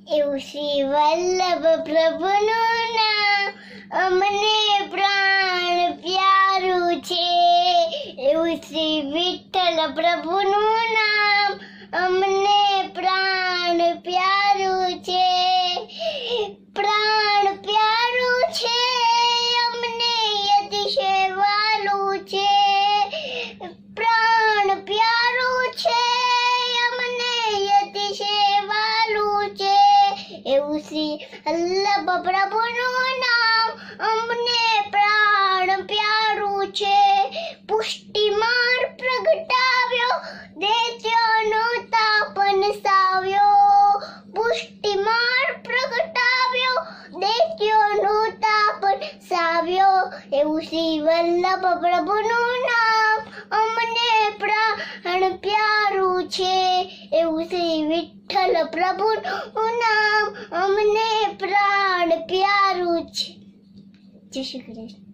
એવું શ્રી વલ્લભ પ્રભુનું નામ અમને પ્રાણ પ્યારું છે. એવું શ્રી વિઠ્ઠલ પ્રભુનું નામ અમને પ્રાણ પ્યારું છે. પ્રાણ પ્યારું છે અમને અતિશય વાલું છે. પ્રાણ પ્યારું છે અમને અતિશય વાલું છે. એવું શ્રી વલ્લભ પ્રભુનું નામ અમને પ્રાણ પ્યારું છે. પુષ્ટિમાર પ્રગટાવ્યો દૈત્યોનો તાપન સાવ્યો. પુષ્ટિમાર પ્રગટાવ્યો દૈત્યોનો તાપન સાવ્યો. એવું શ્રી વલ્લભ પ્રભુનું નામ અમને પ્રાણ પ્યારું છે. એવું શ્રી વિઠ્ઠલ પ્રભુનું નામ અમને પ્રાણ પ્યારું છે. જય શ્રી કૃષ્ણ.